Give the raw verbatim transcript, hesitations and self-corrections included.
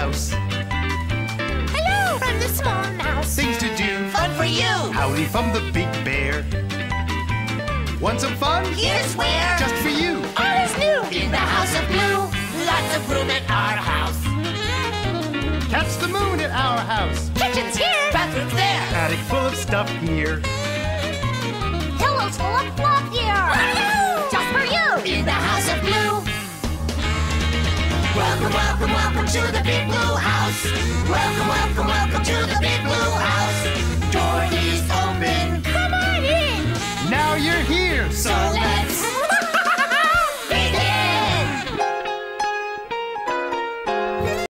house. Hello from the small mouse. Things to do. Fun for you. Howdy from the big bear. Want some fun? Here's where. Just for you. All is new. In the house of blue. Lots of room at our house. Catch the moon at our house. Kitchen's here. Bathroom's there. Attic full of stuff here. Pillows full of fluff here. Just for you. In the house of blue. Welcome, welcome, welcome to the big blue house. Welcome, welcome, welcome to the big blue house. Door is open. Come on in. Now you're here. So